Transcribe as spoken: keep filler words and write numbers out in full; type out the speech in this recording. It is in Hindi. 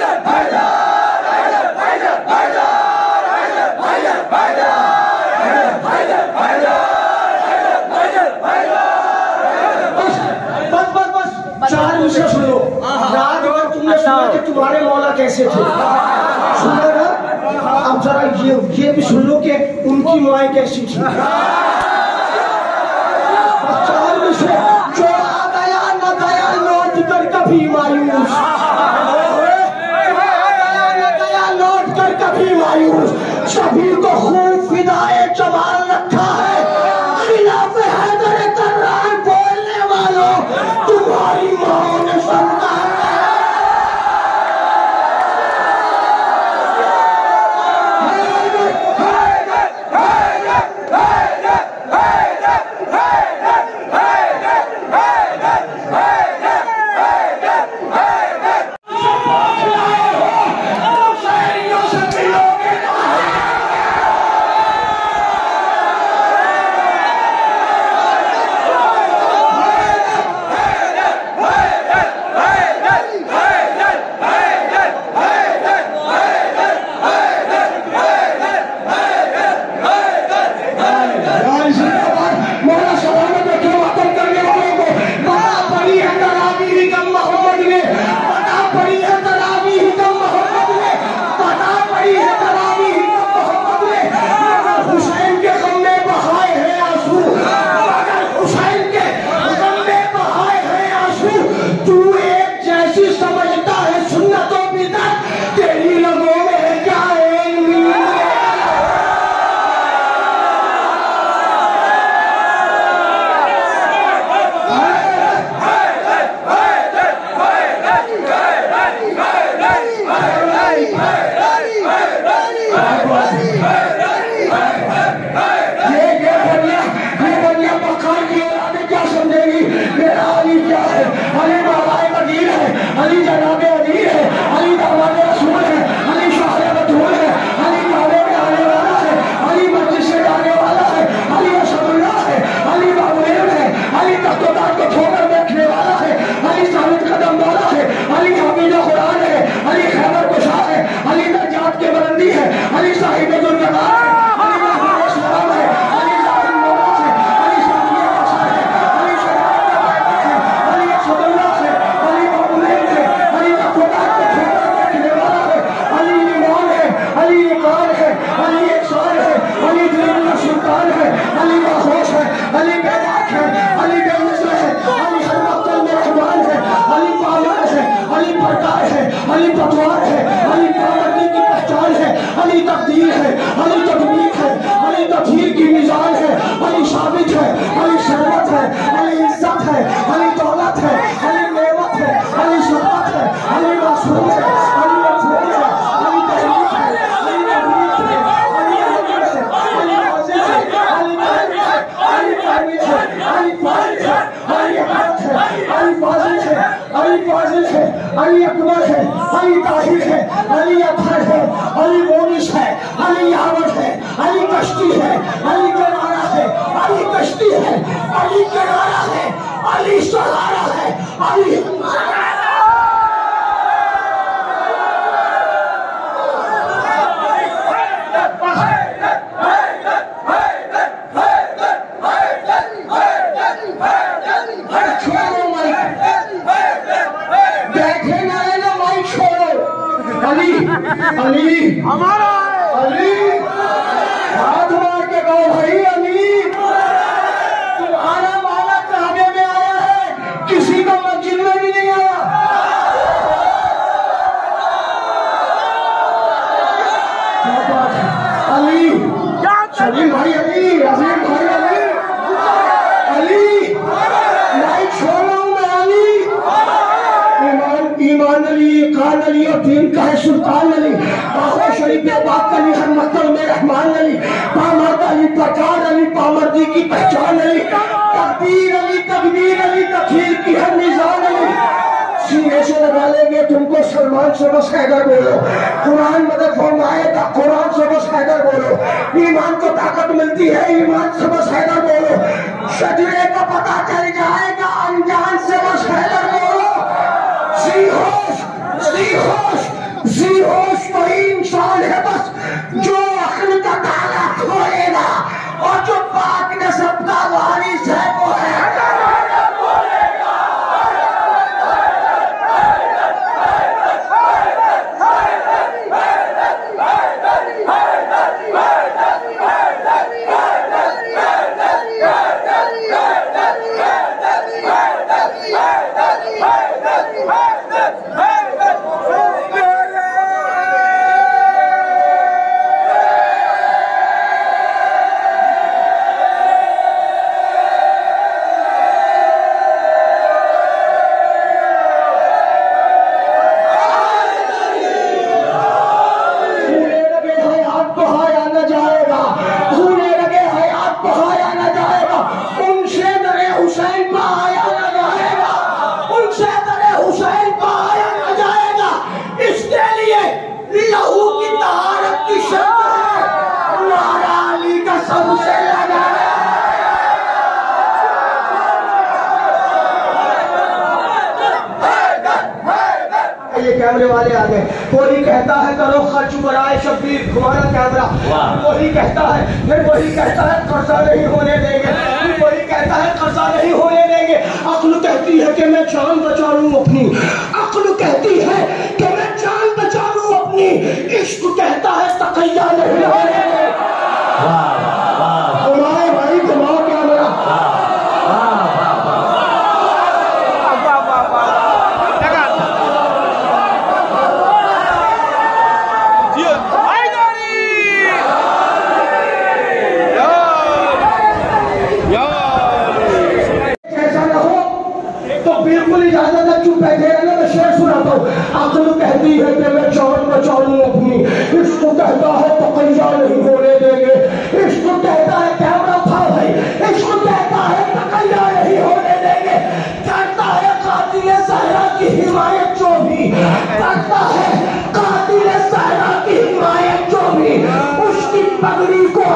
तुम्हारे मौला कैसे थे सुनो ना। अब जरा ये ये भी सुन लो कि उनकी माएँ कैसी थी। चार में से जो आ गया न गया लौट कर कभी मायूस, न गया लौट कर कभी मायूस। सभी को खूब फिदाए जमाल रखा है, खिलाफ हैदर कर्रार बोलने वालों तुम्हारी माँ ने सबका अली अकबर है, अली ताहिर है, अली अफर है, अली मोनिस है, अली यावर है, अली कश्ती है, अली किनारा है, अली कश्ती है, अली किनारा है, अली सहारा है, अली अली हमारा अली हाथ मार के कहो भाई अली तुम्हारा माला काबे में आया है, किसी का मस्जिद में भी नहीं आया। क्या बात है अली, अली भाई अली अजीम भाई अली अली लाइट छोड़ रहा हूँ मैं अली। ईमान ईमान अली कान अली और दीन का है सुल्तान अली, बाबा शरीफ बात अली हर मकल में रहमान अली, पामर्द अली पहचान अली, पामर्दी की पहचान अली, तकबीर अली तकबीर अली तकबीर की हर निजान अली। सीने से लगा लेंगे तुमको सलमान से बस हैदर बोलो, कुरान मदद फरमाएगा कुरान से बस हैदर बोलो, ईमान को ताकत मिलती है ईमान से बस हैदर बोलो, शजरे का पता चल जाएगा अनजान से बस हैदर बोलो। सी होश सी होश होश वही इंसान है बस जो अक्ल का ताला खोलेगा, और जो पाक नस्ब का वारिस है वो है कैमरे वाले आ गए। कोई कहता है करो खर्च बढ़ाए शब्बीर तुम्हारा कैमरा, वही कहता है, फिर वही कहता है कर्जा नहीं होने देंगे, फिर वही कहता है कर्जा नहीं होने देंगे। अक्ल कहती है कि मैं जान बचा लूं अपनी, अक्ल कहती है कि मैं जान बचा लूं अपनी, इश्क कहता है तकैया नहीं होने देंगे। हमारे भाई दिमाग कैमरा बिल्कुल इजाजत है, चुप बैठे रहना, मैं शेर सुनाता हूँ। अक्ल कहती है कि मैं जान बचा लूं अपनी, इश्क कहता है तकैया नहीं होने देंगे, इश्क कहता है कैमरा था भाई, इश्क कहता है तकैया नहीं होने देंगे, करता है कातिल सहरा की हिमायत जो भी, करता है कातिल सहरा की हिमायत जो भी, उसकी पगड़ी को